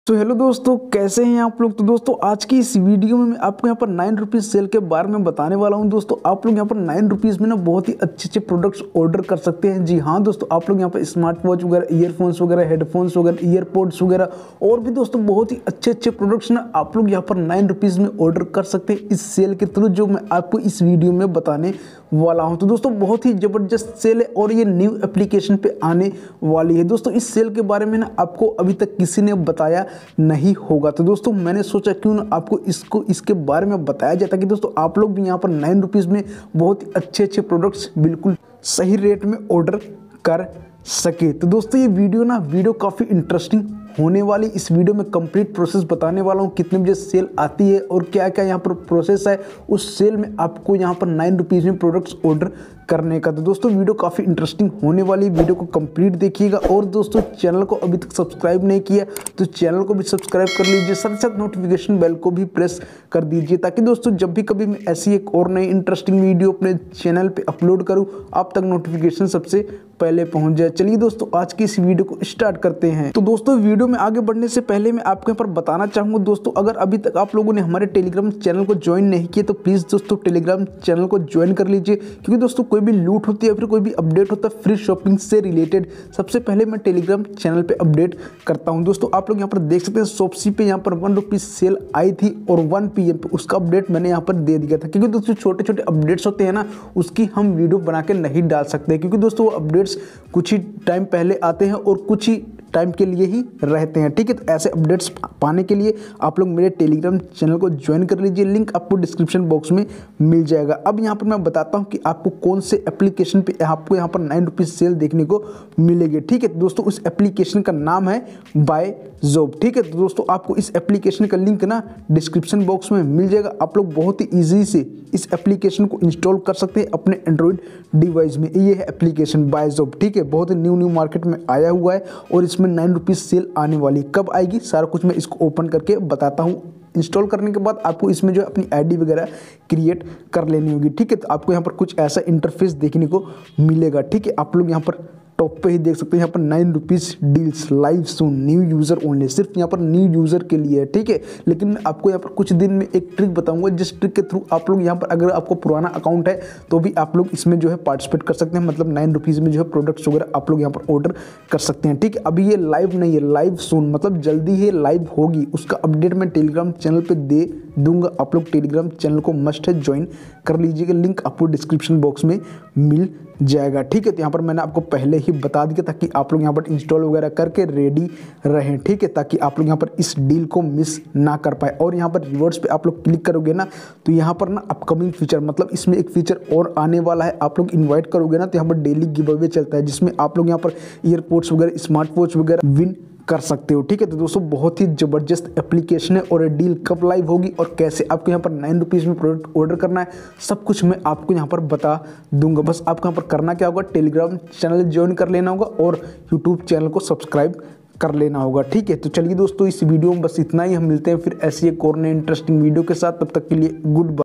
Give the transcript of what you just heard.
तो हेलो दोस्तों, कैसे हैं आप लोग। तो दोस्तों आज की इस वीडियो में मैं आपको यहाँ पर 9 रुपीज़ सेल के बारे में बताने वाला हूँ। दोस्तों आप लोग यहाँ पर 9 रुपीज़ में ना बहुत ही अच्छे अच्छे प्रोडक्ट्स ऑर्डर कर सकते हैं। जी हाँ दोस्तों, आप लोग यहाँ पर स्मार्ट वॉच वगैरह, ईयरफोन्स वगैरह, हेडफोन्स वगैरह, ईयरपोड्स वगैरह और भी दोस्तों बहुत ही अच्छे अच्छे प्रोडक्ट्स ना आप लोग यहाँ पर 9 रुपीज़ में ऑर्डर कर सकते हैं इस सेल के थ्रू, जो मैं आपको इस वीडियो में बताने वाला हूँ। तो दोस्तों बहुत ही ज़बरदस्त सेल है और ये न्यू एप्लीकेशन पे आने वाली है। दोस्तों इस सेल के बारे में ना आपको अभी तक किसी ने बताया नहीं होगा, तो दोस्तों मैंने सोचा क्यों ना आपको इसके बारे में बताया जाता कि दोस्तों आप लोग भी यहाँ पर 9 रुपीज़ में बहुत ही अच्छे अच्छे प्रोडक्ट्स बिल्कुल सही रेट में ऑर्डर कर सके। तो दोस्तों ये वीडियो काफ़ी इंटरेस्टिंग होने वाली। इस वीडियो में कंप्लीट प्रोसेस बताने वाला हूँ, कितने बजे सेल आती है और क्या क्या यहाँ पर प्रोसेस है उस सेल में आपको यहाँ पर 9 रुपीज़ में प्रोडक्ट्स ऑर्डर करने का। तो दोस्तों वीडियो काफ़ी इंटरेस्टिंग होने वाली, वीडियो को कंप्लीट देखिएगा। और दोस्तों चैनल को अभी तक सब्सक्राइब नहीं किया तो चैनल को भी सब्सक्राइब कर लीजिए, साथ साथ नोटिफिकेशन बेल को भी प्रेस कर दीजिए, ताकि दोस्तों जब भी कभी मैं ऐसी एक और नई इंटरेस्टिंग वीडियो अपने चैनल पर अपलोड करूँ आप तक नोटिफिकेशन सबसे पहले पहुंच जाए। चलिए दोस्तों आज की इस वीडियो को स्टार्ट करते हैं। तो दोस्तों वीडियो में आगे बढ़ने से पहले मैं आपके यहाँ पर बताना चाहूँगा दोस्तों, अगर अभी तक आप लोगों ने हमारे टेलीग्राम चैनल को ज्वाइन नहीं किया तो प्लीज़ दोस्तों टेलीग्राम चैनल को ज्वाइन कर लीजिए, क्योंकि दोस्तों कोई भी लूट होती है फिर कोई भी अपडेट होता है फ्री शॉपिंग से रिलेटेड, सबसे पहले मैं टेलीग्राम चैनल पर अपडेट करता हूँ। दोस्तों आप लोग यहाँ पर देख सकते हैं शॉप्सी पे यहाँ पर 1 रुपीज़ सेल आई थी और 1 PM पे उसका अपडेट मैंने यहाँ पर दे दिया था, क्योंकि दोस्तों छोटे छोटे अपडेट्स होते हैं ना उसकी हम वीडियो बना के नहीं डाल सकते, क्योंकि दोस्तों वो अपडेट्स कुछ ही टाइम पहले आते हैं और कुछ ही टाइम के लिए ही रहते हैं। ठीक है, तो ऐसे अपडेट्स पाने के लिए आप लोग मेरे टेलीग्राम चैनल को ज्वाइन कर लीजिए, लिंक आपको डिस्क्रिप्शन बॉक्स में मिल जाएगा। अब यहाँ पर मैं बताता हूँ कि आपको कौन से एप्लीकेशन पे आपको यहाँ पर 9 रुपीज़ सेल देखने को मिलेगी। ठीक है, तो दोस्तों उस एप्लीकेशन का नाम है बायजॉब। ठीक है, तो दोस्तों आपको इस एप्लीकेशन का लिंक ना डिस्क्रिप्शन बॉक्स में मिल जाएगा। आप लोग बहुत ही ईजी से इस एप्लीकेशन को इंस्टॉल कर सकते हैं अपने एंड्रॉइड डिवाइस में। ये है एप्लीकेशन बायजॉब। ठीक है, बहुत ही न्यू मार्केट में आया हुआ है और इसमें 9 रुपीज़ सेल आने वाली। कब आएगी सारा कुछ मैं इसको ओपन करके बताता हूँ। इंस्टॉल करने के बाद आपको इसमें जो है अपनी आईडी वगैरह क्रिएट कर लेनी होगी। ठीक है, तो आपको यहाँ पर कुछ ऐसा इंटरफेस देखने को मिलेगा। ठीक है, आप लोग यहाँ पर टॉप पे ही देख सकते हैं यहाँ पर 9 rupees deals live soon new user only, सिर्फ यहाँ पर न्यू यूज़र के लिए है। ठीक है, लेकिन मैं आपको यहाँ पर कुछ दिन में एक ट्रिक बताऊंगा, जिस ट्रिक के थ्रू आप लोग यहाँ पर अगर आपको पुराना अकाउंट है तो भी आप लोग इसमें जो है पार्टिसिपेट कर सकते हैं, मतलब 9 रुपीज़ में जो है प्रोडक्ट्स वगैरह आप लोग यहाँ पर ऑर्डर कर सकते हैं। ठीक है, अभी ये लाइव नहीं है, लाइव सून मतलब जल्दी ही लाइव होगी, उसका अपडेट मैं टेलीग्राम चैनल पर दे दूंगा। आप लोग टेलीग्राम चैनल को मस्ट है ज्वाइन कर लीजिएगा, लिंक आपको डिस्क्रिप्शन बॉक्स में मिल जाएगा। ठीक है, तो यहाँ पर मैंने आपको पहले ही बता दिया ताकि आप लोग यहाँ पर इंस्टॉल वगैरह करके रेडी रहें। ठीक है, ताकि आप लोग यहाँ पर इस डील को मिस ना कर पाए। और यहाँ पर रिवॉर्ड्स पे आप लोग क्लिक करोगे ना तो यहाँ पर ना अपकमिंग फीचर, मतलब इसमें एक फीचर और आने वाला है। आप लोग इन्वाइट करोगे ना तो यहाँ पर डेली गिव अवे चलता है, जिसमें आप लोग यहाँ पर ईयरपोड्स वगैरह, स्मार्ट वॉच वगैरह विन कर सकते हो। ठीक है, तो दोस्तों बहुत ही ज़बरदस्त एप्लीकेशन है और ये डील कब लाइव होगी और कैसे आपको यहाँ पर 9 रुपीज़ में प्रोडक्ट ऑर्डर करना है सब कुछ मैं आपको यहाँ पर बता दूंगा। बस आपको यहाँ पर करना क्या होगा, टेलीग्राम चैनल ज्वाइन कर लेना होगा और यूट्यूब चैनल को सब्सक्राइब कर लेना होगा। ठीक है, तो चलिए दोस्तों इस वीडियो में बस इतना ही। हम मिलते हैं फिर ऐसी एक और नई इंटरेस्टिंग वीडियो के साथ, तब तक के लिए गुड बाय।